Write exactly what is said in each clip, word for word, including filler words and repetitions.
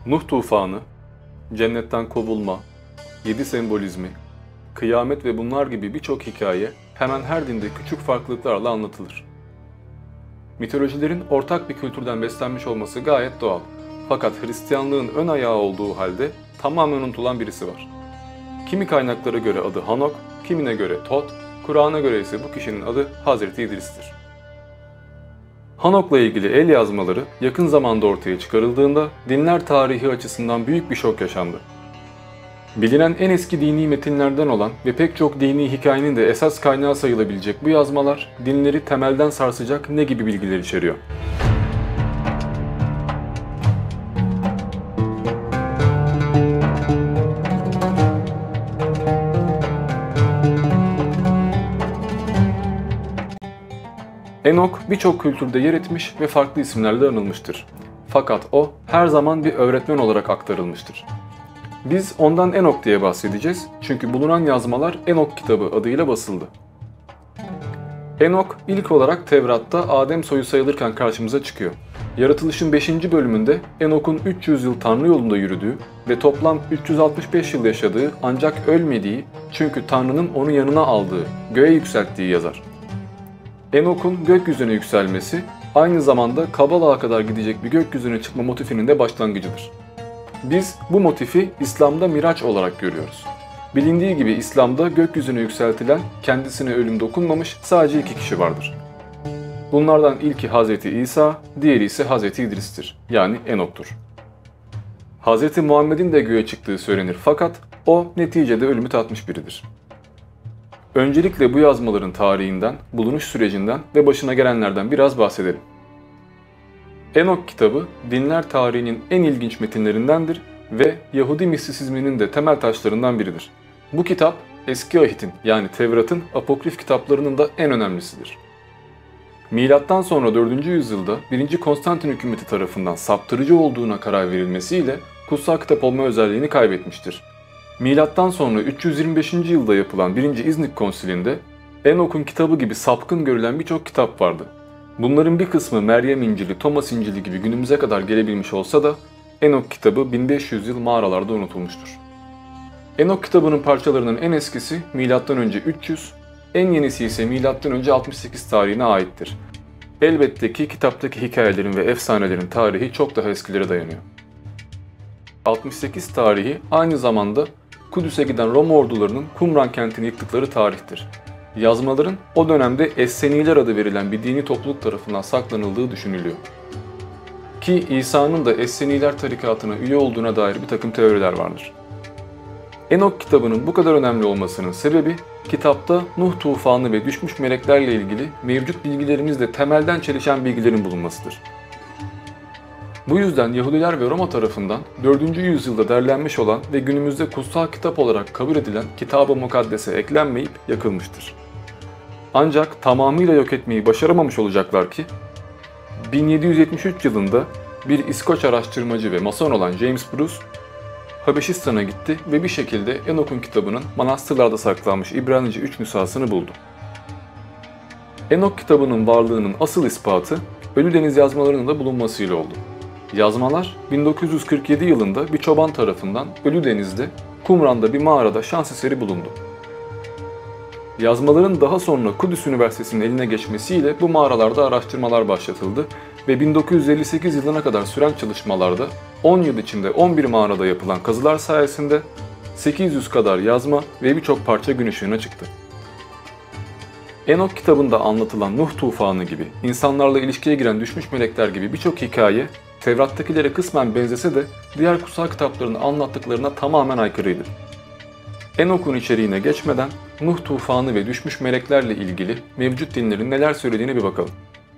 Nuh tufanı, cennetten kovulma, yedi sembolizmi, kıyamet ve bunlar gibi birçok hikaye hemen her dinde küçük farklılıklarla anlatılır. Mitolojilerin ortak bir kültürden beslenmiş olması gayet doğal. Fakat Hristiyanlığın ön ayağı olduğu halde tamamen unutulan birisi var. Kimi kaynaklara göre adı Hanok, kimine göre Tot, Kur'an'a göre ise bu kişinin adı Hazreti İdris'tir. Hanok'la ilgili el yazmaları yakın zamanda ortaya çıkarıldığında dinler tarihi açısından büyük bir şok yaşandı. Bilinen en eski dini metinlerden olan ve pek çok dini hikayenin de esas kaynağı sayılabilecek bu yazmalar dinleri temelden sarsacak ne gibi bilgiler içeriyor? Enok birçok kültürde yer etmiş ve farklı isimlerle anılmıştır. Fakat o her zaman bir öğretmen olarak aktarılmıştır. Biz ondan Enok diye bahsedeceğiz çünkü bulunan yazmalar Enok kitabı adıyla basıldı. Enok ilk olarak Tevrat'ta Adem soyu sayılırken karşımıza çıkıyor. Yaratılışın beşinci bölümünde Enok'un üç yüz yıl Tanrı yolunda yürüdüğü ve toplam üç yüz altmış beş yıl yaşadığı ancak ölmediği çünkü Tanrı'nın onu yanına aldığı, göğe yükselttiği yazar. Enok'un gökyüzüne yükselmesi aynı zamanda Kabala'ya kadar gidecek bir gökyüzüne çıkma motifinin de başlangıcıdır. Biz bu motifi İslam'da Miraç olarak görüyoruz. Bilindiği gibi İslam'da gökyüzüne yükseltilen, kendisine ölüm dokunmamış sadece iki kişi vardır. Bunlardan ilki Hazreti İsa, diğeri ise Hazreti İdris'tir, yani Enok'tur. Hazreti Muhammed'in de göğe çıktığı söylenir fakat o neticede ölümü tatmış biridir. Öncelikle bu yazmaların tarihinden, bulunuş sürecinden ve başına gelenlerden biraz bahsedelim. Enok kitabı, dinler tarihinin en ilginç metinlerindendir ve Yahudi mistisizminin de temel taşlarından biridir. Bu kitap, Eski Ahit'in yani Tevrat'ın apokrif kitaplarının da en önemlisidir. Milattan sonra dördüncü yüzyılda birinci Konstantin hükümeti tarafından saptırıcı olduğuna karar verilmesiyle kutsal kitap olma özelliğini kaybetmiştir. Milattan sonra üç yüz yirmi beşinci yılda yapılan birinci İznik Konsili'nde Enok'un kitabı gibi sapkın görülen birçok kitap vardı. Bunların bir kısmı Meryem İncil'i, Thomas İncil'i gibi günümüze kadar gelebilmiş olsa da Enok kitabı bin beş yüz yıl mağaralarda unutulmuştur. Enok kitabının parçalarının en eskisi milattan önce üç yüz, en yenisi ise milattan önce altmış sekiz tarihine aittir. Elbette ki kitaptaki hikayelerin ve efsanelerin tarihi çok daha eskilere dayanıyor. altmış sekiz tarihi aynı zamanda Kudüs'e giden Roma ordularının Kumran kentini yıktıkları tarihtir. Yazmaların o dönemde Esseniler adı verilen bir dini topluluk tarafından saklanıldığı düşünülüyor. Ki İsa'nın da Esseniler tarikatına üye olduğuna dair bir takım teoriler vardır. Enok kitabının bu kadar önemli olmasının sebebi, kitapta Nuh tufanı ve düşmüş meleklerle ilgili mevcut bilgilerimizle temelden çelişen bilgilerin bulunmasıdır. Bu yüzden Yahudiler ve Roma tarafından dördüncü yüzyılda derlenmiş olan ve günümüzde kutsal kitap olarak kabul edilen Kitab-ı Mukaddes'e eklenmeyip yakılmıştır. Ancak tamamıyla yok etmeyi başaramamış olacaklar ki, bin yedi yüz yetmiş üç yılında bir İskoç araştırmacı ve Mason olan James Bruce, Habeşistan'a gitti ve bir şekilde Enok'un kitabının manastırlarda saklanmış İbranice üç nüshasını buldu. Enok kitabının varlığının asıl ispatı, Ölüdeniz yazmalarının da bulunmasıyla oldu. Yazmalar bin dokuz yüz kırk yedi yılında bir çoban tarafından Ölüdeniz'de, Kumran'da bir mağarada şans eseri bulundu. Yazmaların daha sonra Kudüs Üniversitesi'nin eline geçmesiyle bu mağaralarda araştırmalar başlatıldı ve bin dokuz yüz elli sekiz yılına kadar süren çalışmalarda on yıl içinde on bir mağarada yapılan kazılar sayesinde sekiz yüz kadar yazma ve birçok parça gün ışığına çıktı. Enok kitabında anlatılan Nuh tufanı gibi, insanlarla ilişkiye giren düşmüş melekler gibi birçok hikaye, Tevrat'takilere kısmen benzese de diğer kutsal kitapların anlattıklarına tamamen aykırıydı. Enok'un içeriğine geçmeden Nuh tufanı ve düşmüş meleklerle ilgili mevcut dinlerin neler söylediğine bir bakalım.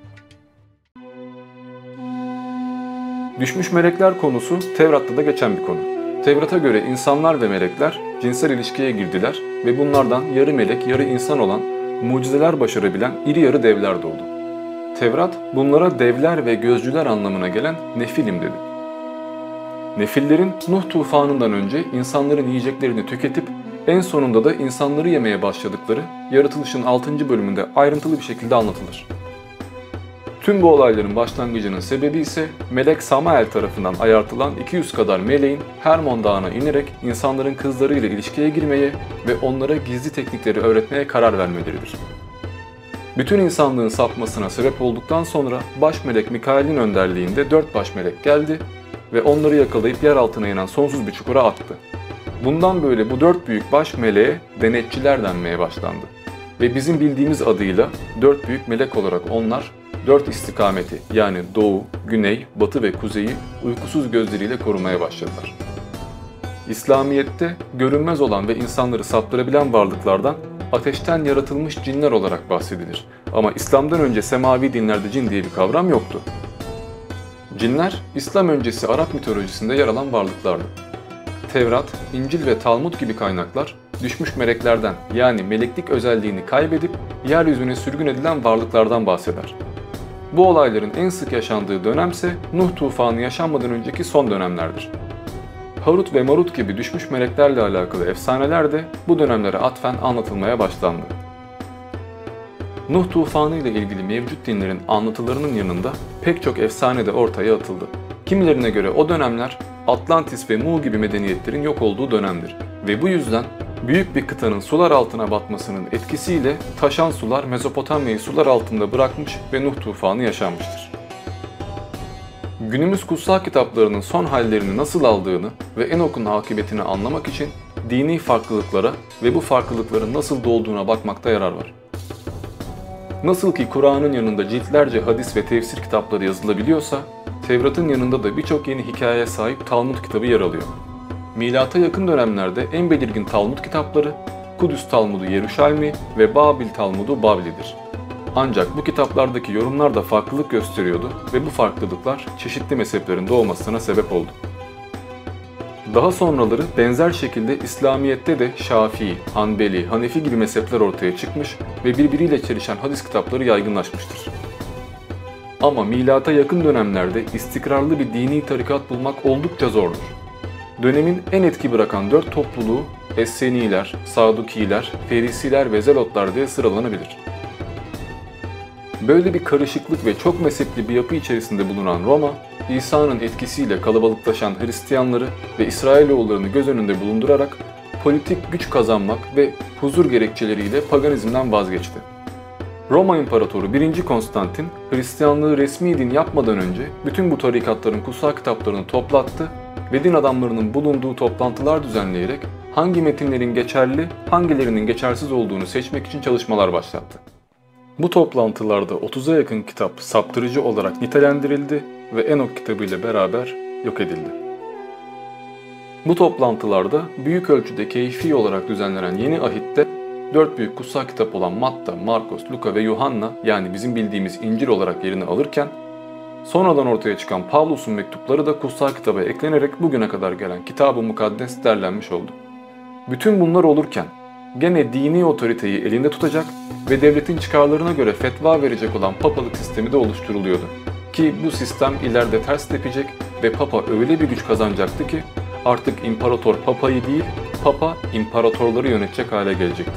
Düşmüş melekler konusu Tevrat'ta da geçen bir konu. Tevrat'a göre insanlar ve melekler cinsel ilişkiye girdiler ve bunlardan yarı melek yarı insan olan mucizeler başarabilen iri yarı devler doğdu. Tevrat bunlara devler ve gözcüler anlamına gelen Nefilim dedi. Nefillerin Nuh tufanından önce insanların yiyeceklerini tüketip en sonunda da insanları yemeye başladıkları Yaratılış'ın altıncı bölümünde ayrıntılı bir şekilde anlatılır. Tüm bu olayların başlangıcının sebebi ise Melek Samael tarafından ayartılan iki yüz kadar meleğin Hermon Dağı'na inerek insanların kızlarıyla ilişkiye girmeye ve onlara gizli teknikleri öğretmeye karar vermeleridir. Bütün insanlığın sapmasına sebep olduktan sonra baş melek Mikail'in önderliğinde dört baş melek geldi ve onları yakalayıp yer altına inen sonsuz bir çukura attı. Bundan böyle bu dört büyük baş meleğe denetçiler denmeye başlandı. Ve bizim bildiğimiz adıyla dört büyük melek olarak onlar dört istikameti yani doğu, güney, batı ve kuzeyi uykusuz gözleriyle korumaya başladılar. İslamiyet'te görünmez olan ve insanları saptırabilen varlıklardan ateşten yaratılmış cinler olarak bahsedilir. Ama İslam'dan önce semavi dinlerde cin diye bir kavram yoktu. Cinler, İslam öncesi Arap mitolojisinde yer alan varlıklardı. Tevrat, İncil ve Talmud gibi kaynaklar, düşmüş meleklerden yani meleklik özelliğini kaybedip yeryüzüne sürgün edilen varlıklardan bahseder. Bu olayların en sık yaşandığı dönemse Nuh tufanı yaşanmadan önceki son dönemlerdir. Harut ve Marut gibi düşmüş meleklerle alakalı efsaneler de bu dönemlere atfen anlatılmaya başlandı. Nuh tufanı ile ilgili mevcut dinlerin anlatılarının yanında pek çok efsane de ortaya atıldı. Kimilerine göre o dönemler Atlantis ve Mu gibi medeniyetlerin yok olduğu dönemdir ve bu yüzden büyük bir kıtanın sular altına batmasının etkisiyle taşan sular Mezopotamya'yı sular altında bırakmış ve Nuh tufanı yaşanmıştır. Günümüz kutsal kitaplarının son hallerini nasıl aldığını ve Enok'un akıbetini anlamak için dini farklılıklara ve bu farklılıkların nasıl doğduğuna bakmakta yarar var. Nasıl ki Kur'an'ın yanında ciltlerce hadis ve tefsir kitapları yazılabiliyorsa, Tevrat'ın yanında da birçok yeni hikayeye sahip Talmud kitabı yer alıyor. Milata yakın dönemlerde en belirgin Talmud kitapları, Kudüs Talmudu Yeruşalmi ve Babil Talmudu Bavli'dir. Ancak bu kitaplardaki yorumlar da farklılık gösteriyordu ve bu farklılıklar çeşitli mezheplerin doğmasına sebep oldu. Daha sonraları benzer şekilde İslamiyet'te de Şafii, Hanbeli, Hanefi gibi mezhepler ortaya çıkmış ve birbiriyle çelişen hadis kitapları yaygınlaşmıştır. Ama milata yakın dönemlerde istikrarlı bir dini tarikat bulmak oldukça zordur. Dönemin en etki bırakan dört topluluğu Esseniler, Sadukiler, Ferisiler ve Zelotlar diye sıralanabilir. Böyle bir karışıklık ve çok mezhepli bir yapı içerisinde bulunan Roma, İsa'nın etkisiyle kalabalıklaşan Hristiyanları ve İsrailoğullarını göz önünde bulundurarak politik güç kazanmak ve huzur gerekçeleriyle paganizmden vazgeçti. Roma İmparatoru birinci Konstantin, Hristiyanlığı resmi din yapmadan önce bütün bu tarikatların kutsal kitaplarını toplattı ve din adamlarının bulunduğu toplantılar düzenleyerek hangi metinlerin geçerli, hangilerinin geçersiz olduğunu seçmek için çalışmalar başlattı. Bu toplantılarda otuza yakın kitap saptırıcı olarak nitelendirildi ve Enok kitabı ile beraber yok edildi. Bu toplantılarda büyük ölçüde keyfi olarak düzenlenen Yeni Ahit'te dört büyük kutsal kitap olan Matta, Markos, Luka ve Yuhanna yani bizim bildiğimiz İncil olarak yerini alırken sonradan ortaya çıkan Pavlus'un mektupları da kutsal kitaba eklenerek bugüne kadar gelen Kitab-ı Mukaddes derlenmiş oldu. Bütün bunlar olurken gene dini otoriteyi elinde tutacak ve devletin çıkarlarına göre fetva verecek olan papalık sistemi de oluşturuluyordu. Ki bu sistem ileride ters tepecek ve papa öyle bir güç kazanacaktı ki artık imparator papayı değil, papa imparatorları yönetecek hale gelecekti.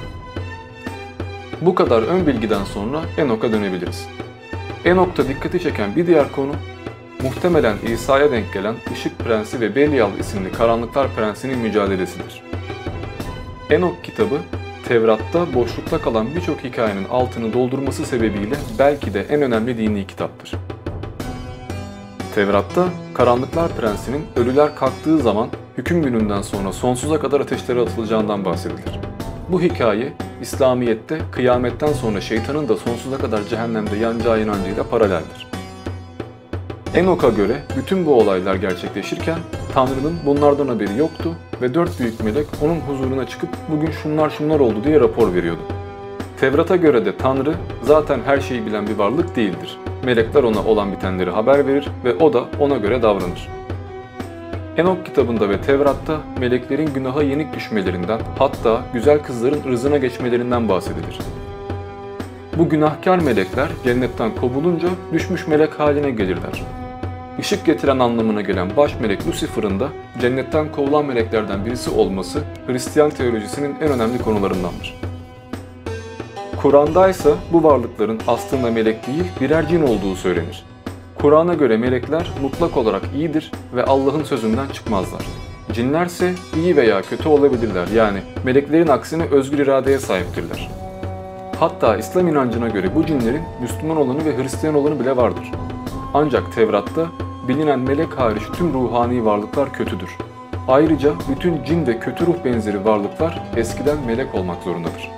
Bu kadar ön bilgiden sonra Enok'a dönebiliriz. Enok'ta dikkati çeken bir diğer konu, muhtemelen İsa'ya denk gelen Işık Prensi ve Belial isimli Karanlıklar Prensi'nin mücadelesidir. Enok kitabı, Tevrat'ta boşlukta kalan birçok hikayenin altını doldurması sebebiyle belki de en önemli dini kitaptır. Tevrat'ta Karanlıklar Prensi'nin ölüler kalktığı zaman hüküm gününden sonra sonsuza kadar ateşlere atılacağından bahsedilir. Bu hikaye, İslamiyet'te kıyametten sonra şeytanın da sonsuza kadar cehennemde yanacağı inancıyla paraleldir. Enok'a göre bütün bu olaylar gerçekleşirken Tanrı'nın bunlardan haberi yoktu ve dört büyük melek onun huzuruna çıkıp bugün şunlar şunlar oldu diye rapor veriyordu. Tevrat'a göre de Tanrı zaten her şeyi bilen bir varlık değildir. Melekler ona olan bitenleri haber verir ve o da ona göre davranır. Enok kitabında ve Tevrat'ta meleklerin günaha yenik düşmelerinden, hatta güzel kızların ırzına geçmelerinden bahsedilir. Bu günahkar melekler cennetten kovulunca düşmüş melek haline gelirler. Işık getiren anlamına gelen baş melek Lucifer'ın da cennetten kovulan meleklerden birisi olması Hristiyan teolojisinin en önemli konularındandır. Kur'an'da ise bu varlıkların aslında melek değil birer cin olduğu söylenir. Kur'an'a göre melekler mutlak olarak iyidir ve Allah'ın sözünden çıkmazlar. Cinlerse iyi veya kötü olabilirler, yani meleklerin aksine özgür iradeye sahiptirler. Hatta İslam inancına göre bu cinlerin Müslüman olanı ve Hristiyan olanı bile vardır. Ancak Tevrat'ta bilinen melek hariç tüm ruhani varlıklar kötüdür. Ayrıca bütün cin ve kötü ruh benzeri varlıklar eskiden melek olmak zorundadır.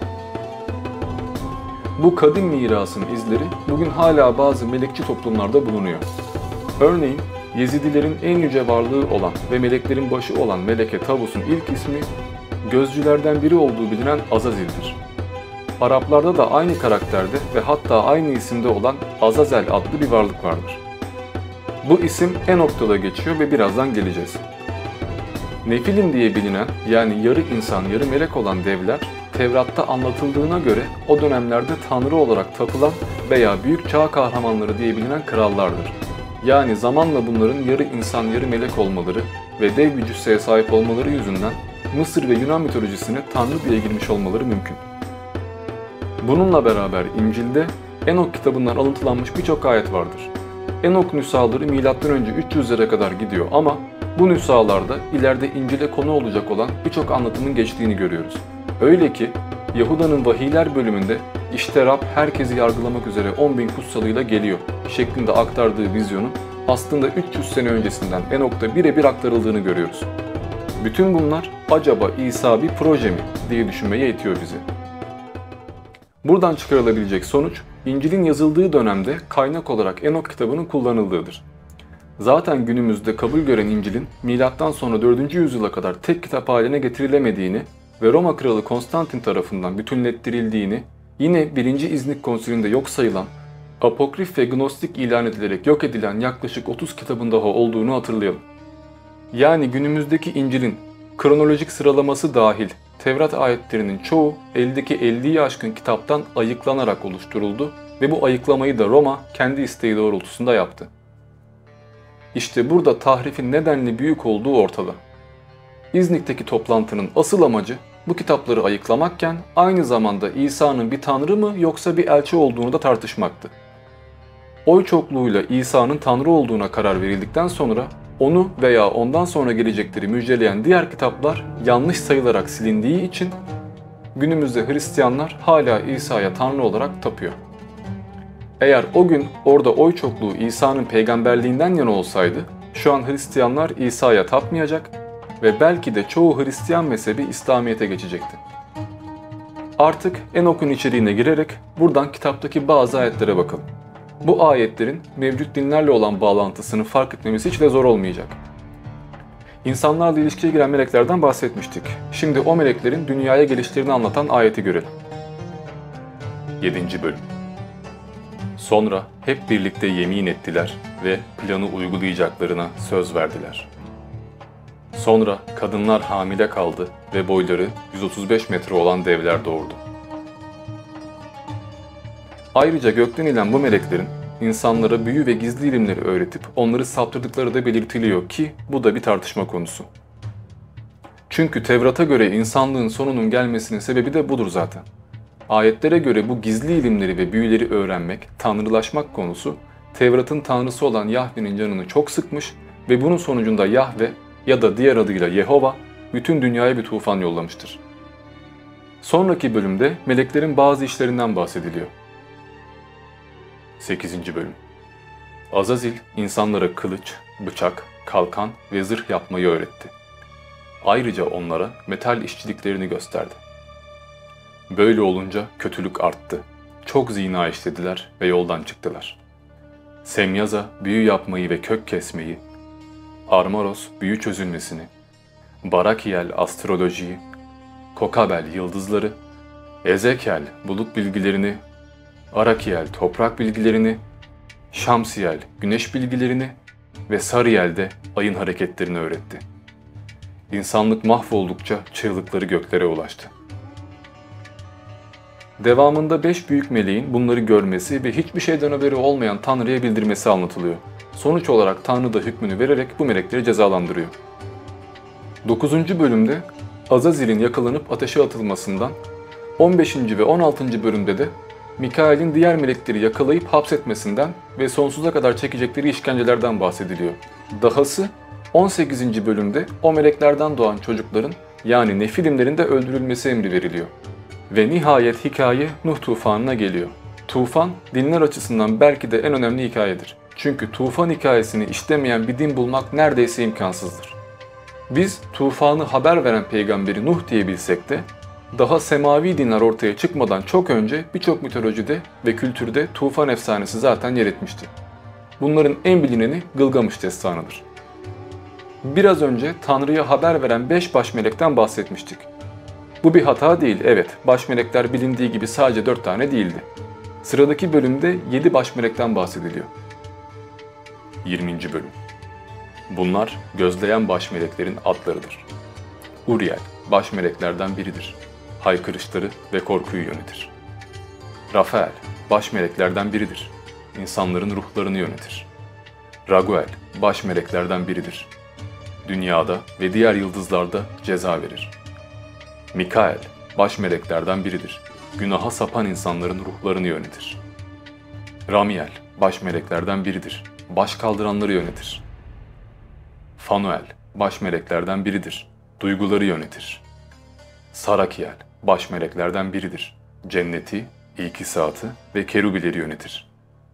Bu kadim mirasın izleri bugün hala bazı melekçi toplumlarda bulunuyor. Örneğin Yezidilerin en yüce varlığı olan ve meleklerin başı olan Meleke Tavus'un ilk ismi gözcülerden biri olduğu bilinen Azazil'dir. Araplarda da aynı karakterde ve hatta aynı isimde olan Azazel adlı bir varlık vardır. Bu isim Enok'ta geçiyor ve birazdan geleceğiz. Nefilim diye bilinen, yani yarı insan yarı melek olan devler, Tevrat'ta anlatıldığına göre o dönemlerde tanrı olarak tapılan veya büyük çağ kahramanları diye bilinen krallardır. Yani zamanla bunların yarı insan yarı melek olmaları ve dev bir cüsseye sahip olmaları yüzünden Mısır ve Yunan mitolojisine tanrı diye girmiş olmaları mümkün. Bununla beraber İncil'de Enok kitabından alıntılanmış birçok ayet vardır. Enok nüshaları milattan önce üç yüzlere kadar gidiyor ama bu nüshalarda ileride İncil'e konu olacak olan birçok anlatımın geçtiğini görüyoruz. Öyle ki Yahuda'nın vahiyler bölümünde işte Rab herkesi yargılamak üzere on bin kutsalıyla geliyor şeklinde aktardığı vizyonun aslında üç yüz sene öncesinden Enok'ta birebir aktarıldığını görüyoruz. Bütün bunlar acaba İsa bir proje mi diye düşünmeye itiyor bizi. Buradan çıkarılabilecek sonuç, İncil'in yazıldığı dönemde kaynak olarak Enok kitabının kullanıldığıdır. Zaten günümüzde kabul gören İncil'in milattan sonra dördüncü yüzyıla kadar tek kitap haline getirilemediğini ve Roma Kralı Konstantin tarafından bütünlettirildiğini, yine birinci İznik Konsülü'nde yok sayılan, apokrif ve gnostik ilan edilerek yok edilen yaklaşık otuz kitabın daha olduğunu hatırlayalım. Yani günümüzdeki İncil'in kronolojik sıralaması dahil Tevrat ayetlerinin çoğu eldeki elliyi aşkın kitaptan ayıklanarak oluşturuldu ve bu ayıklamayı da Roma kendi isteği doğrultusunda yaptı. İşte burada tahrifin nedenli büyük olduğu ortada. İznik'teki toplantının asıl amacı bu kitapları ayıklamakken aynı zamanda İsa'nın bir tanrı mı yoksa bir elçi olduğunu da tartışmaktı. Oy çokluğuyla İsa'nın tanrı olduğuna karar verildikten sonra onu veya ondan sonra gelecekleri müjdeleyen diğer kitaplar yanlış sayılarak silindiği için günümüzde Hristiyanlar hala İsa'ya tanrı olarak tapıyor. Eğer o gün orada oy çokluğu İsa'nın peygamberliğinden yana olsaydı şu an Hristiyanlar İsa'ya tapmayacak ve belki de çoğu Hristiyan mezhebi İslamiyet'e geçecekti. Artık Enok'un içeriğine girerek buradan kitaptaki bazı ayetlere bakalım. Bu ayetlerin mevcut dinlerle olan bağlantısını fark etmemiz hiç de zor olmayacak. İnsanlarla ilişkiye giren meleklerden bahsetmiştik. Şimdi o meleklerin dünyaya gelişlerini anlatan ayeti görelim. yedinci bölüm. Sonra hep birlikte yemin ettiler ve planı uygulayacaklarına söz verdiler. Sonra kadınlar hamile kaldı ve boyları yüz otuz beş metre olan devler doğurdu. Ayrıca gökten inen bu meleklerin insanlara büyü ve gizli ilimleri öğretip onları saptırdıkları da belirtiliyor ki bu da bir tartışma konusu. Çünkü Tevrat'a göre insanlığın sonunun gelmesinin sebebi de budur zaten. Ayetlere göre bu gizli ilimleri ve büyüleri öğrenmek, tanrılaşmak konusu Tevrat'ın tanrısı olan Yahve'nin canını çok sıkmış ve bunun sonucunda Yahve ya da diğer adıyla Yehova bütün dünyaya bir tufan yollamıştır. Sonraki bölümde meleklerin bazı işlerinden bahsediliyor. sekizinci bölüm. Azazil insanlara kılıç, bıçak, kalkan ve zırh yapmayı öğretti. Ayrıca onlara metal işçiliklerini gösterdi. Böyle olunca kötülük arttı. Çok zina işlediler ve yoldan çıktılar. Semyaza büyü yapmayı ve kök kesmeyi, Armaros büyü çözülmesini, Barakiel astrolojiyi, Kokabel yıldızları, Ezekiel bulut bilgilerini, Arakiel toprak bilgilerini, Şamsiyel güneş bilgilerini ve Sariel de ayın hareketlerini öğretti. İnsanlık mahvoldukça çığlıkları göklere ulaştı. Devamında beş büyük meleğin bunları görmesi ve hiçbir şeyden haberi olmayan Tanrı'ya bildirmesi anlatılıyor. Sonuç olarak Tanrı da hükmünü vererek bu melekleri cezalandırıyor. dokuzuncu bölümde Azazil'in yakalanıp ateşe atılmasından, on beşinci ve on altıncı bölümde de Mikail'in diğer melekleri yakalayıp hapsetmesinden ve sonsuza kadar çekecekleri işkencelerden bahsediliyor. Dahası on sekizinci bölümde o meleklerden doğan çocukların yani Nefilimlerin de öldürülmesi emri veriliyor. Ve nihayet hikaye Nuh tufanına geliyor. Tufan, dinler açısından belki de en önemli hikayedir. Çünkü tufan hikayesini işlemeyen bir din bulmak neredeyse imkansızdır. Biz tufanı haber veren peygamberi Nuh diye bilsek de, daha semavi dinler ortaya çıkmadan çok önce birçok mitolojide ve kültürde tufan efsanesi zaten yer etmişti. Bunların en bilineni Gılgamış destanıdır. Biraz önce Tanrı'ya haber veren beş baş melekten bahsetmiştik. Bu bir hata değil, evet, baş melekler bilindiği gibi sadece dört tane değildi. Sıradaki bölümde yedi baş melekten bahsediliyor. yirminci bölüm. Bunlar gözleyen baş meleklerin adlarıdır. Uriel, baş meleklerden biridir. Haykırışları ve korkuyu yönetir. Rafael, baş meleklerden biridir. İnsanların ruhlarını yönetir. Raguel, baş meleklerden biridir. Dünyada ve diğer yıldızlarda ceza verir. Mikael, baş meleklerden biridir. Günaha sapan insanların ruhlarını yönetir. Ramiel, baş meleklerden biridir. Baş kaldıranları yönetir. Fanuel, baş meleklerden biridir. Duyguları yönetir. Sarakiel, baş meleklerden biridir. Cenneti, İkisat'ı ve kerubileri yönetir.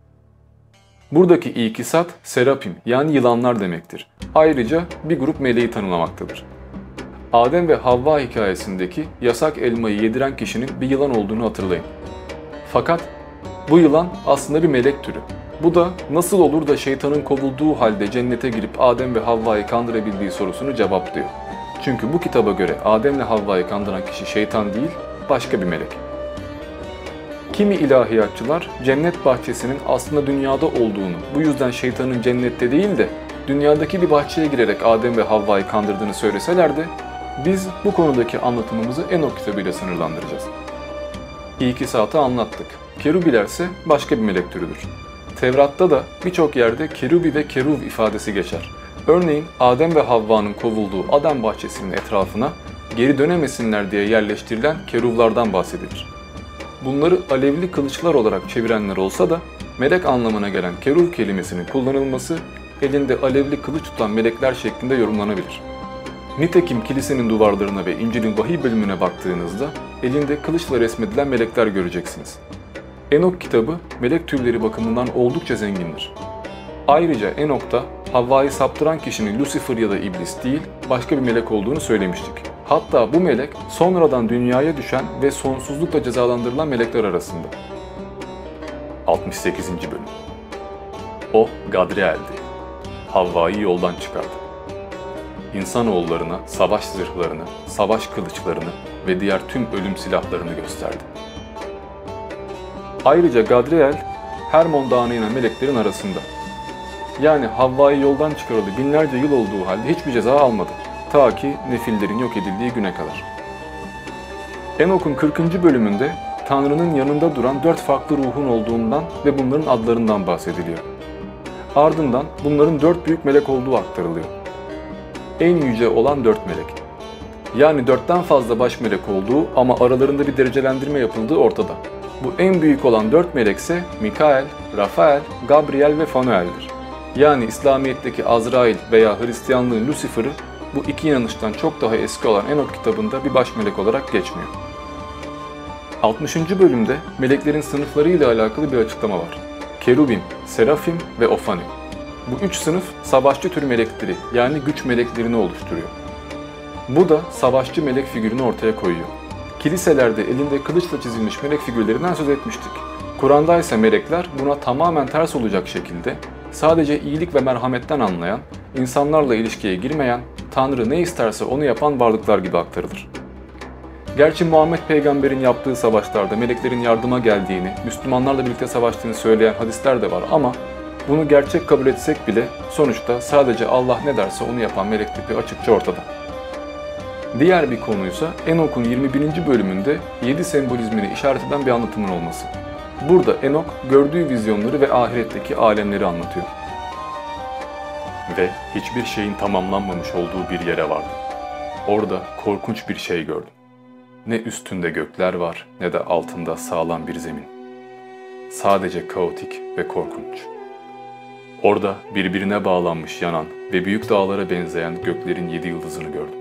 Buradaki İkisat, serapim yani yılanlar demektir. Ayrıca bir grup meleği tanımlamaktadır. Adem ve Havva hikayesindeki yasak elmayı yediren kişinin bir yılan olduğunu hatırlayın. Fakat bu yılan aslında bir melek türü. Bu da nasıl olur da şeytanın kovulduğu halde cennete girip Adem ve Havva'yı kandırabildiği sorusunu cevaplıyor. Çünkü bu kitaba göre Adem ile Havva'yı kandıran kişi şeytan değil, başka bir melek. Kimi ilahiyatçılar cennet bahçesinin aslında dünyada olduğunu, bu yüzden şeytanın cennette değil de dünyadaki bir bahçeye girerek Adem ve Havva'yı kandırdığını söyleseler de biz bu konudaki anlatımımızı Enok kitabıyla sınırlandıracağız. İkisat'ı anlattık. Kerubiler ise başka bir melek türüdür. Tevrat'ta da birçok yerde kerubi ve keruv ifadesi geçer. Örneğin Adem ve Havva'nın kovulduğu Adem bahçesinin etrafına geri dönemesinler diye yerleştirilen keruvlardan bahsedilir. Bunları alevli kılıçlar olarak çevirenler olsa da melek anlamına gelen keruv kelimesinin kullanılması elinde alevli kılıç tutan melekler şeklinde yorumlanabilir. Nitekim kilisenin duvarlarına ve İncil'in vahiy bölümüne baktığınızda elinde kılıçla resmedilen melekler göreceksiniz. Enok kitabı melek türleri bakımından oldukça zengindir. Ayrıca Enok'ta Havva'yı saptıran kişinin Lucifer ya da iblis değil, başka bir melek olduğunu söylemiştik. Hatta bu melek sonradan dünyaya düşen ve sonsuzlukla cezalandırılan melekler arasında. altmış sekizinci bölüm. O Gadriel'di. Havva'yı yoldan çıkardı. İnsanoğullarına savaş zırhlarını, savaş kılıçlarını ve diğer tüm ölüm silahlarını gösterdi. Ayrıca Gadriel, Hermon Dağı'na inen meleklerin arasında. Yani Havva'yı yoldan çıkaralı binlerce yıl olduğu halde hiçbir ceza almadı. Ta ki Nefillerin yok edildiği güne kadar. Enok'un kırkıncı bölümünde Tanrı'nın yanında duran dört farklı ruhun olduğundan ve bunların adlarından bahsediliyor. Ardından bunların dört büyük melek olduğu aktarılıyor. En yüce olan dört melek. Yani dörtten fazla baş melek olduğu ama aralarında bir derecelendirme yapıldığı ortada. Bu en büyük olan dört melek ise Mikael, Rafael, Gabriel ve Fanuel'dir. Yani İslamiyet'teki Azrail veya Hristiyanlığın Lucifer'ı bu iki inanıştan çok daha eski olan Enok kitabında bir baş melek olarak geçmiyor. altmışıncı bölümde meleklerin sınıfları ile alakalı bir açıklama var. Kerubim, Serafim ve Ofani. Bu üç sınıf savaşçı tür melekleri yani güç meleklerini oluşturuyor. Bu da savaşçı melek figürünü ortaya koyuyor. Kiliselerde elinde kılıçla çizilmiş melek figürlerinden söz etmiştik. Kur'an'da ise melekler buna tamamen ters olacak şekilde sadece iyilik ve merhametten anlayan, insanlarla ilişkiye girmeyen, Tanrı ne isterse onu yapan varlıklar gibi aktarılır. Gerçi Muhammed Peygamber'in yaptığı savaşlarda meleklerin yardıma geldiğini, Müslümanlarla birlikte savaştığını söyleyen hadisler de var ama bunu gerçek kabul etsek bile sonuçta sadece Allah ne derse onu yapan melek tipi açıkça ortada. Diğer bir konuysa Enok'un yirmi birinci bölümünde yedi sembolizmini işaret eden bir anlatımın olması. Burada Enok gördüğü vizyonları ve ahiretteki alemleri anlatıyor. Ve hiçbir şeyin tamamlanmamış olduğu bir yere vardım. Orada korkunç bir şey gördüm. Ne üstünde gökler var ne de altında sağlam bir zemin. Sadece kaotik ve korkunç. Orada birbirine bağlanmış yanan ve büyük dağlara benzeyen göklerin yedi yıldızını gördüm.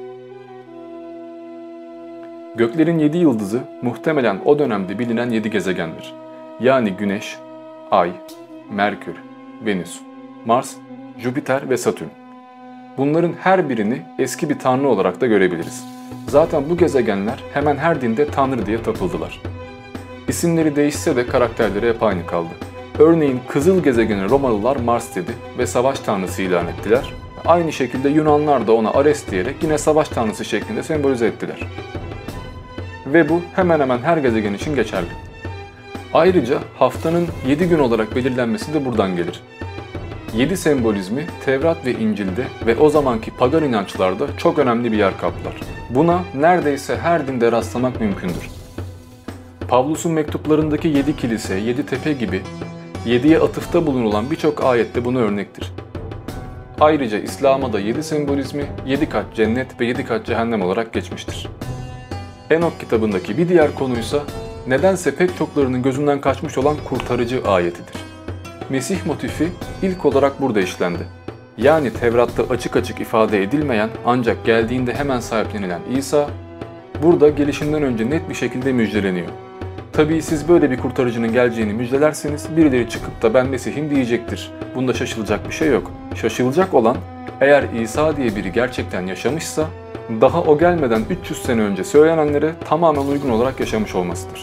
Göklerin yedi yıldızı muhtemelen o dönemde bilinen yedi gezegendir. Yani Güneş, Ay, Merkür, Venüs, Mars, Jüpiter ve Satürn. Bunların her birini eski bir tanrı olarak da görebiliriz. Zaten bu gezegenler hemen her dinde tanrı diye tapıldılar. İsimleri değişse de karakterleri hep aynı kaldı. Örneğin Kızıl gezegeni Romalılar Mars dedi ve savaş tanrısı ilan ettiler. Aynı şekilde Yunanlar da ona Ares diyerek yine savaş tanrısı şeklinde sembolize ettiler. Ve bu hemen hemen her gezegen için geçerli. Ayrıca haftanın yedi gün olarak belirlenmesi de buradan gelir. Yedi sembolizmi Tevrat ve İncil'de ve o zamanki pagan inançlarda çok önemli bir yer kaplar. Buna neredeyse her dinde rastlamak mümkündür. Pavlus'un mektuplarındaki yedi kilise, yedi tepe gibi yediye atıfta bulunulan birçok ayette bunu örnektir. Ayrıca İslam'a da yedi sembolizmi yedi kat cennet ve yedi kat cehennem olarak geçmiştir. Enok kitabındaki bir diğer konuysa nedense pek çoklarının gözünden kaçmış olan kurtarıcı ayetidir. Mesih motifi ilk olarak burada işlendi. Yani Tevrat'ta açık açık ifade edilmeyen ancak geldiğinde hemen sahiplenilen İsa, burada gelişinden önce net bir şekilde müjdeleniyor. Tabii siz böyle bir kurtarıcının geleceğini müjdelerseniz birileri çıkıp da ben Mesih'im diyecektir. Bunda şaşılacak bir şey yok. Şaşılacak olan eğer İsa diye biri gerçekten yaşamışsa daha o gelmeden üç yüz sene önce söylenenlere tamamen uygun olarak yaşamış olmasıdır.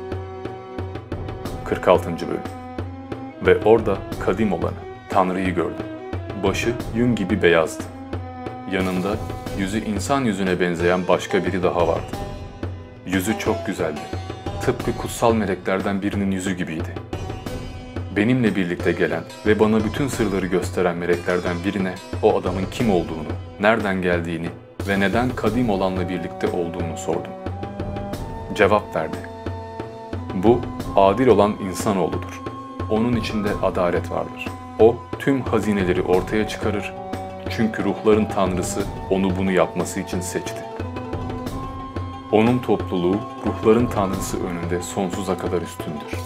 kırk altıncı bölüm. Ve orada kadim olanı, Tanrı'yı gördüm. Başı yün gibi beyazdı. Yanında yüzü insan yüzüne benzeyen başka biri daha vardı. Yüzü çok güzeldi. Tıpkı kutsal meleklerden birinin yüzü gibiydi. Benimle birlikte gelen ve bana bütün sırları gösteren meleklerden birine o adamın kim olduğunu, nereden geldiğini ve neden kadim olanla birlikte olduğunu sordum. Cevap verdi. Bu, adil olan insanoğludur. Onun içinde adalet vardır. O, tüm hazineleri ortaya çıkarır. Çünkü ruhların tanrısı onu bunu yapması için seçti. Onun topluluğu, ruhların tanrısı önünde sonsuza kadar üstündür.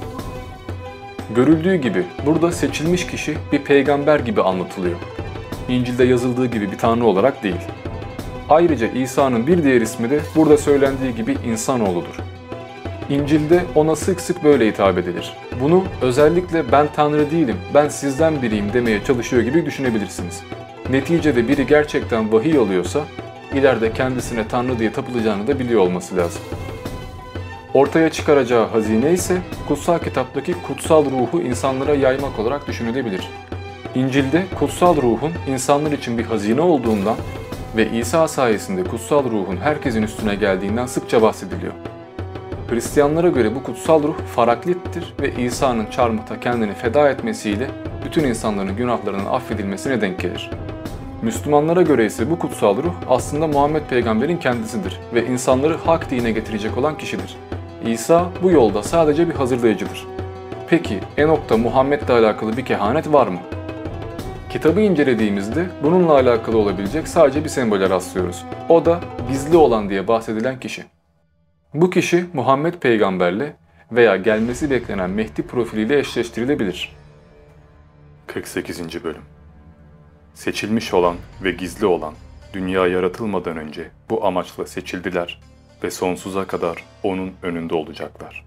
Görüldüğü gibi burada seçilmiş kişi bir peygamber gibi anlatılıyor. İncil'de yazıldığı gibi bir tanrı olarak değil. Ayrıca İsa'nın bir diğer ismi de burada söylendiği gibi insanoğludur. İncil'de ona sık sık böyle hitap edilir. Bunu özellikle ben tanrı değilim, ben sizden biriyim demeye çalışıyor gibi düşünebilirsiniz. Neticede biri gerçekten vahiy alıyorsa, ileride kendisine tanrı diye tapılacağını da biliyor olması lazım. Ortaya çıkaracağı hazine ise kutsal kitaptaki kutsal ruhu insanlara yaymak olarak düşünülebilir. İncil'de kutsal ruhun insanlar için bir hazine olduğundan ve İsa sayesinde kutsal ruhun herkesin üstüne geldiğinden sıkça bahsediliyor. Hristiyanlara göre bu kutsal ruh faraklittir ve İsa'nın çarmıhta kendini feda etmesiyle bütün insanların günahlarının affedilmesine denk gelir. Müslümanlara göre ise bu kutsal ruh aslında Muhammed Peygamber'in kendisidir ve insanları hak dine getirecek olan kişidir. İsa bu yolda sadece bir hazırlayıcıdır. Peki Enok'ta Muhammed'le alakalı bir kehanet var mı? Kitabı incelediğimizde bununla alakalı olabilecek sadece bir sembole rastlıyoruz. O da gizli olan diye bahsedilen kişi. Bu kişi Muhammed Peygamberle veya gelmesi beklenen Mehdi profiliyle eşleştirilebilir. kırk sekizinci bölüm. Seçilmiş olan ve gizli olan dünya yaratılmadan önce bu amaçla seçildiler ve sonsuza kadar onun önünde olacaklar.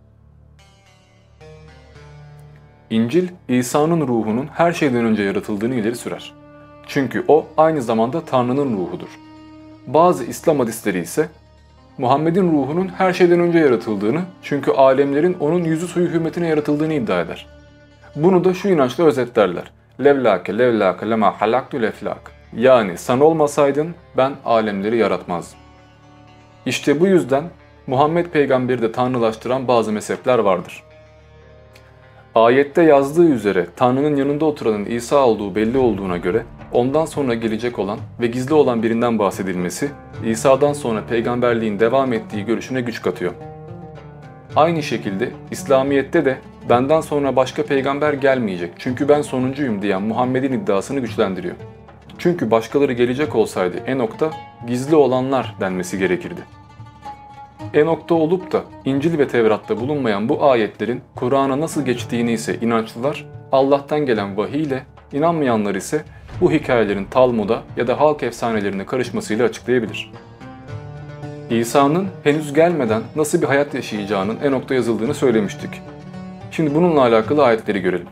İncil, İsa'nın ruhunun her şeyden önce yaratıldığını ileri sürer. Çünkü o aynı zamanda Tanrı'nın ruhudur. Bazı İslam hadisleri ise Muhammed'in ruhunun her şeyden önce yaratıldığını, çünkü alemlerin onun yüzü suyu hürmetine yaratıldığını iddia eder. Bunu da şu inançla özetlerler. Levlake levlake lema halaktu leflak. Yani sen olmasaydın ben alemleri yaratmazdım. İşte bu yüzden Muhammed Peygamberi de tanrılaştıran bazı mezhepler vardır. Ayette yazdığı üzere Tanrı'nın yanında oturanın İsa olduğu belli olduğuna göre ondan sonra gelecek olan ve gizli olan birinden bahsedilmesi İsa'dan sonra peygamberliğin devam ettiği görüşüne güç katıyor. Aynı şekilde İslamiyet'te de benden sonra başka peygamber gelmeyecek çünkü ben sonuncuyum diyen Muhammed'in iddiasını güçlendiriyor. Çünkü başkaları gelecek olsaydı Enok'ta gizli olanlar denmesi gerekirdi. Enok'ta olup da İncil ve Tevrat'ta bulunmayan bu ayetlerin Kur'an'a nasıl geçtiğini ise inançlılar Allah'tan gelen vahiy ile, inanmayanlar ise bu hikayelerin Talmud'a ya da halk efsanelerine karışmasıyla açıklayabilir. İsa'nın henüz gelmeden nasıl bir hayat yaşayacağının Enok'ta yazıldığını söylemiştik. Şimdi bununla alakalı ayetleri görelim.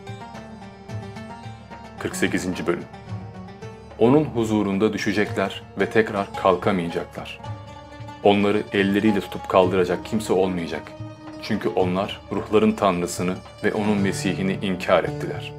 kırk sekizinci bölüm. Onun huzurunda düşecekler ve tekrar kalkamayacaklar. Onları elleriyle tutup kaldıracak kimse olmayacak. Çünkü onlar ruhların Tanrısını ve onun Mesih'ini inkar ettiler.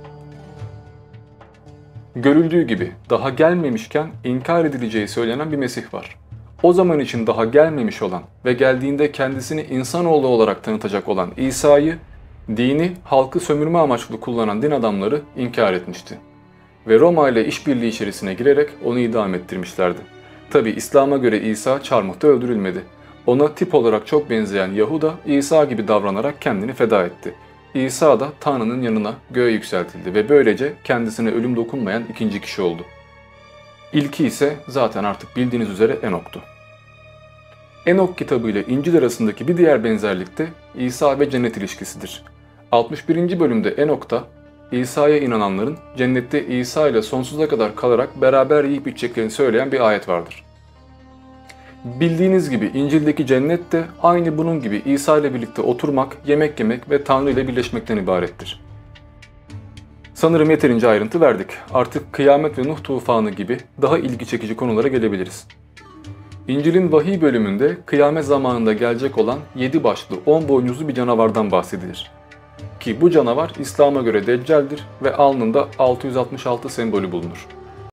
Görüldüğü gibi daha gelmemişken inkar edileceği söylenen bir Mesih var. O zaman için daha gelmemiş olan ve geldiğinde kendisini insanoğlu olarak tanıtacak olan İsa'yı, dini halkı sömürme amaçlı kullanan din adamları inkar etmişti. Ve Roma ile işbirliği içerisine girerek onu idam ettirmişlerdi. Tabi İslam'a göre İsa çarmıhta öldürülmedi. Ona tip olarak çok benzeyen Yahuda İsa gibi davranarak kendini feda etti. İsa da Tanrı'nın yanına göğe yükseltildi ve böylece kendisine ölüm dokunmayan ikinci kişi oldu. İlki ise zaten artık bildiğiniz üzere Enok'tu. Enok kitabı ile İncil arasındaki bir diğer benzerlik de İsa ve cennet ilişkisidir. altmış birinci bölümde Enok'ta İsa'ya inananların cennette İsa ile sonsuza kadar kalarak beraber yiyip içeceklerini söyleyen bir ayet vardır. Bildiğiniz gibi İncil'deki cennet de aynı bunun gibi İsa ile birlikte oturmak, yemek yemek ve Tanrı ile birleşmekten ibarettir. Sanırım yeterince ayrıntı verdik. Artık kıyamet ve Nuh tufanı gibi daha ilgi çekici konulara gelebiliriz. İncil'in vahiy bölümünde kıyamet zamanında gelecek olan yedi başlı on boynuzlu bir canavardan bahsedilir. Ki bu canavar İslam'a göre Deccal'dir ve alnında altı yüz altmış altı sembolü bulunur.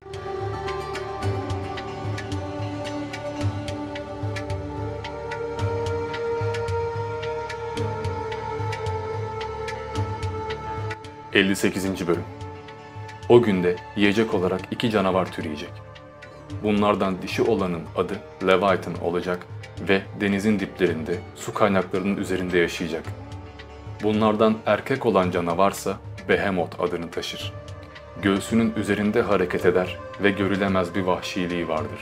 elli sekizinci bölüm. O günde yiyecek olarak iki canavar türeyecek. Bunlardan dişi olanın adı Leviathan olacak ve denizin diplerinde, su kaynaklarının üzerinde yaşayacak. Bunlardan erkek olan canavarsa Behemoth adını taşır. Göğsünün üzerinde hareket eder ve görülemez bir vahşiliği vardır.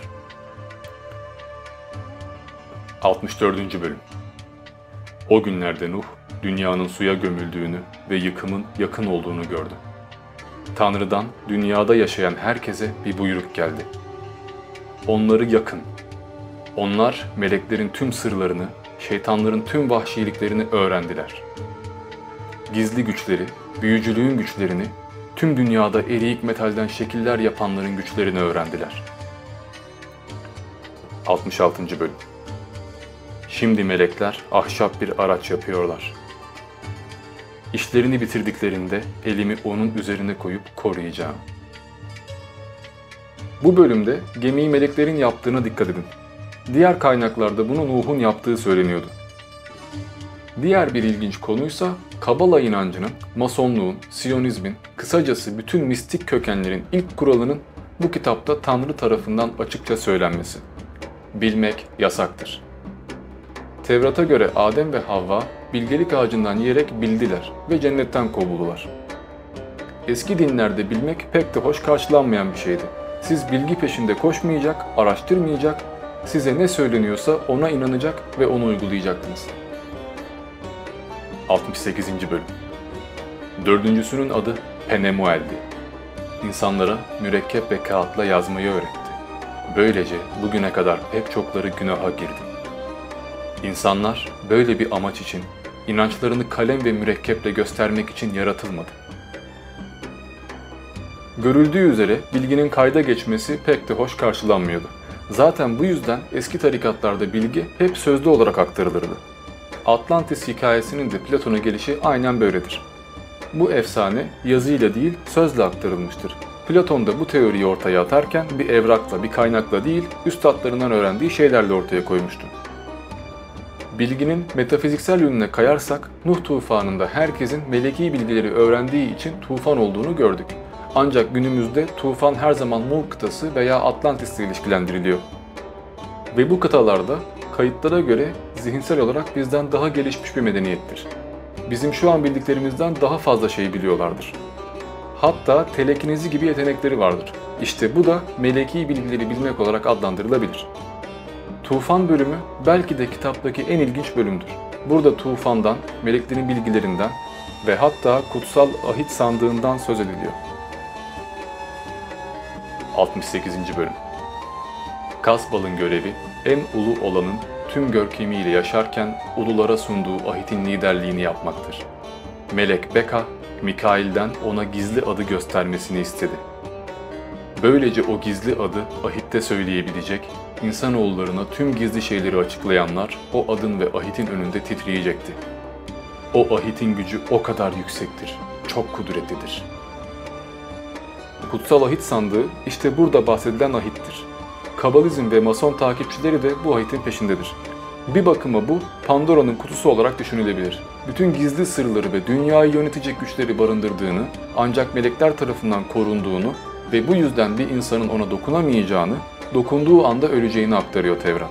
altmış dördüncü bölüm. O günlerde Nuh, dünyanın suya gömüldüğünü ve yıkımın yakın olduğunu gördü. Tanrı'dan dünyada yaşayan herkese bir buyruk geldi. Onları yakın. Onlar meleklerin tüm sırlarını, şeytanların tüm vahşiliklerini öğrendiler. Gizli güçleri, büyücülüğün güçlerini, tüm dünyada eriyik metalden şekiller yapanların güçlerini öğrendiler. altmış altıncı bölüm. Şimdi melekler ahşap bir araç yapıyorlar. İşlerini bitirdiklerinde elimi onun üzerine koyup koruyacağım. Bu bölümde gemiyi meleklerin yaptığına dikkat edin. Diğer kaynaklarda bunu Nuh'un yaptığı söyleniyordu. Diğer bir ilginç konuysa Kabala inancının, Masonluğun, Siyonizmin, kısacası bütün mistik kökenlerin ilk kuralının bu kitapta Tanrı tarafından açıkça söylenmesi. Bilmek yasaktır. Tevrat'a göre Adem ve Havva bilgelik ağacından yiyerek bildiler ve cennetten kovuldular. Eski dinlerde bilmek pek de hoş karşılanmayan bir şeydi. Siz bilgi peşinde koşmayacak, araştırmayacak, size ne söyleniyorsa ona inanacak ve onu uygulayacaktınız. altmış sekizinci bölüm. Dördüncüsünün adı Penemuel'di. İnsanlara mürekkep ve kağıtla yazmayı öğretti. Böylece bugüne kadar pek çokları günaha girdi. İnsanlar böyle bir amaç için, inançlarını kalem ve mürekkeple göstermek için yaratılmadı. Görüldüğü üzere bilginin kayda geçmesi pek de hoş karşılanmıyordu. Zaten bu yüzden eski tarikatlarda bilgi hep sözlü olarak aktarılırdı. Atlantis hikayesinin de Platon'a gelişi aynen böyledir. Bu efsane yazıyla değil sözle aktarılmıştır. Platon da bu teoriyi ortaya atarken bir evrakla, bir kaynakla değil, üstadlarından öğrendiği şeylerle ortaya koymuştu. Bilginin metafiziksel yönüne kayarsak, Nuh tufanında herkesin meleki bilgileri öğrendiği için tufan olduğunu gördük. Ancak günümüzde tufan her zaman Mur kıtası veya Atlantis ile ilişkilendiriliyor. Ve bu kıtalarda kayıtlara göre zihinsel olarak bizden daha gelişmiş bir medeniyettir. Bizim şu an bildiklerimizden daha fazla şey biliyorlardır. Hatta telekinezi gibi yetenekleri vardır. İşte bu da meleki bilgileri bilmek olarak adlandırılabilir. Tufan bölümü belki de kitaptaki en ilginç bölümdür. Burada tufandan, meleklerin bilgilerinden ve hatta kutsal ahit sandığından söz ediliyor. altmış sekizinci bölüm. Kasbal'ın görevi, en ulu olanın tüm görkemiyle yaşarken ululara sunduğu ahitin liderliğini yapmaktır. Melek Beka, Mikail'den ona gizli adı göstermesini istedi. Böylece o gizli adı ahitte söyleyebilecek, insanoğullarına tüm gizli şeyleri açıklayanlar o adın ve ahitin önünde titriyecekti. O ahitin gücü o kadar yüksektir, çok kudretlidir. Kutsal ahit sandığı işte burada bahsedilen ahittir. Kabalizm ve Mason takipçileri de bu ahitin peşindedir. Bir bakıma bu, Pandora'nın kutusu olarak düşünülebilir. Bütün gizli sırları ve dünyayı yönetecek güçleri barındırdığını, ancak melekler tarafından korunduğunu ve bu yüzden bir insanın ona dokunamayacağını, dokunduğu anda öleceğini aktarıyor Tevrat.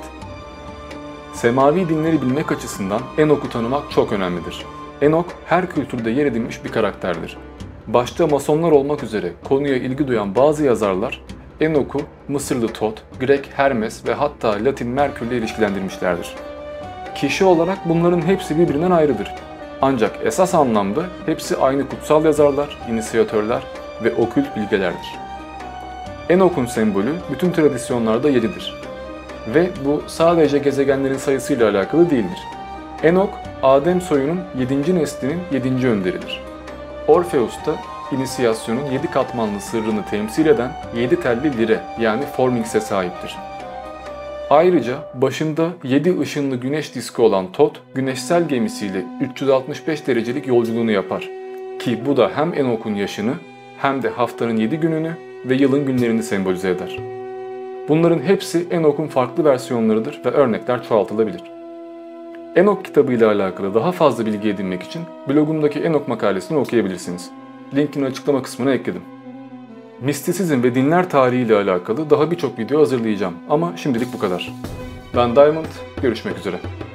Semavi dinleri bilmek açısından Enok'u tanımak çok önemlidir. Enok, her kültürde yer edinmiş bir karakterdir. Başta Masonlar olmak üzere konuya ilgi duyan bazı yazarlar, Enok'u Mısırlı Tot, Grek Hermes ve hatta Latin Merkür'le ilişkilendirmişlerdir. Kişi olarak bunların hepsi birbirinden ayrıdır. Ancak esas anlamda hepsi aynı kutsal yazarlar, inisiyatörler ve okült bilgelerdir. Enok'un sembolü bütün tradisyonlarda yedidir. Ve bu sadece gezegenlerin sayısıyla alakalı değildir. Enok, Adem soyunun yedinci neslinin yedinci önderidir. Orpheus da inisiyasyonun yedi katmanlı sırrını temsil eden yedi telli lire yani Formings'e sahiptir. Ayrıca başında yedi ışınlı güneş diski olan Tot, güneşsel gemisiyle üç yüz altmış beş derecelik yolculuğunu yapar. Ki bu da hem Enok'un yaşını hem de haftanın yedi gününü ve yılın günlerini sembolize eder. Bunların hepsi Enok'un farklı versiyonlarıdır ve örnekler çoğaltılabilir. Enok kitabı ile alakalı daha fazla bilgi edinmek için blogumdaki Enok makalesini okuyabilirsiniz. Linkini açıklama kısmına ekledim. Mistisizm ve dinler tarihi ile alakalı daha birçok video hazırlayacağım ama şimdilik bu kadar. Ben Diamond, görüşmek üzere.